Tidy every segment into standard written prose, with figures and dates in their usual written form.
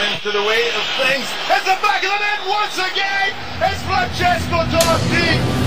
into the way of things. It's the back of the net once again. It's Francesco Totti.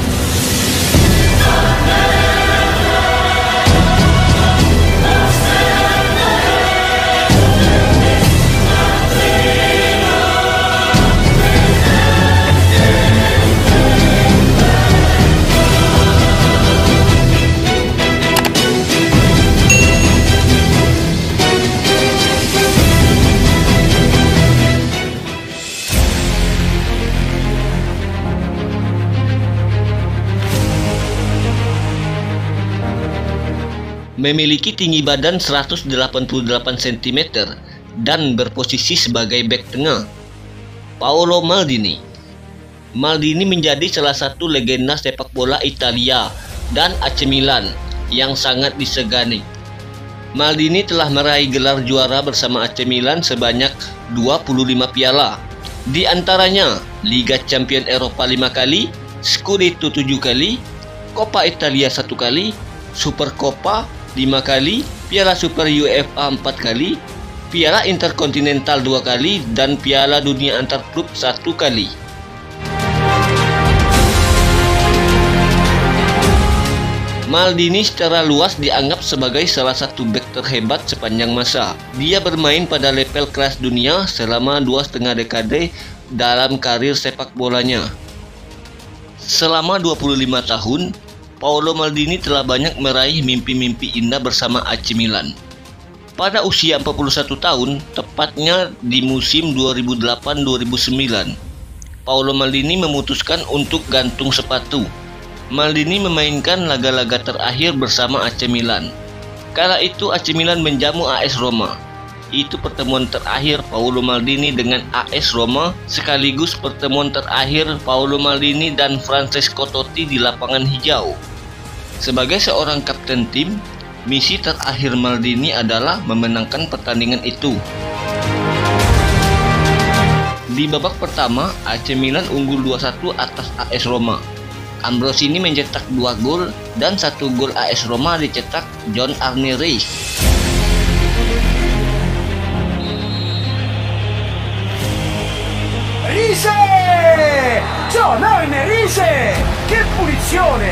Memiliki tinggi badan 188 cm dan berposisi sebagai bek tengah. Paolo Maldini. Maldini menjadi salah satu legenda sepak bola Italia dan AC Milan yang sangat disegani. Maldini telah meraih gelar juara bersama AC Milan sebanyak 25 piala. Di antaranya Liga Champions Eropa 5 kali, Scudetto 7 kali, Coppa Italia 1 kali, Supercoppa 5 kali, Piala Super UEFA 4 kali, Piala Interkontinental 2 kali, dan Piala Dunia Antar Klub 1 kali. Maldini secara luas dianggap sebagai salah satu bek terhebat sepanjang masa. Dia bermain pada level kelas dunia selama 2,5 dekade dalam karir sepak bolanya. Selama 25 tahun, Paolo Maldini telah banyak meraih mimpi-mimpi indah bersama AC Milan. Pada usia 41 tahun, tepatnya di musim 2008-2009, Paolo Maldini memutuskan untuk gantung sepatu. Maldini memainkan laga-laga terakhir bersama AC Milan. Kala itu AC Milan menjamu AS Roma. Itu pertemuan terakhir Paolo Maldini dengan AS Roma, sekaligus pertemuan terakhir Paolo Maldini dan Francesco Totti di lapangan hijau. Sebagai seorang kapten tim, misi terakhir Maldini adalah memenangkan pertandingan itu. Di babak pertama, AC Milan unggul 2-1 atas AS Roma. Ambrosini mencetak 2 gol dan 1 gol AS Roma dicetak John Arne Riis. Riise! John Arne Riis! Che punizione!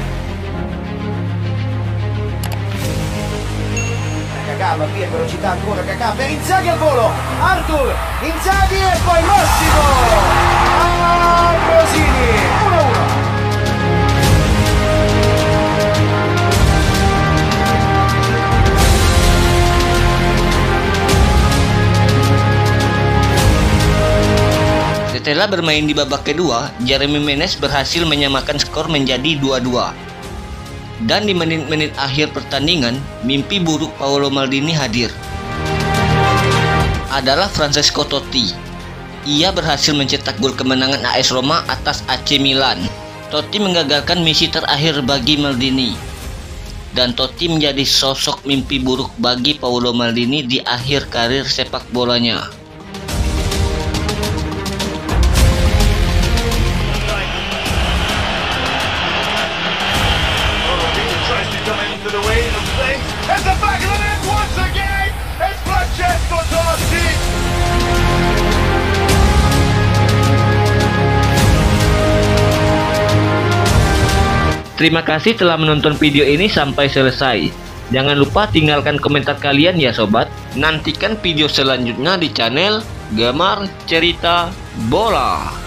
Kaká va via, velocità ancora Kaká per Inzaghi al volo, Arthur, Inzaghi e poi Massimo Ambrosini, 1-1. Setelah bermain di babak kedua, Jeremy Menez berhasil menyamakan skor menjadi 2-2. Dan di menit-menit akhir pertandingan, mimpi buruk Paolo Maldini hadir. Adalah Francesco Totti. Ia berhasil mencetak gol kemenangan AS Roma atas AC Milan. Totti menggagalkan misi terakhir bagi Maldini. Dan Totti menjadi sosok mimpi buruk bagi Paolo Maldini di akhir karir sepak bolanya. The way of things. It's the back of the net once again. It's Francesco Totti. Terima kasih telah menonton video ini sampai selesai. Jangan lupa tinggalkan komentar kalian ya sobat. Nantikan video selanjutnya di channel Gemar Cerita Bola.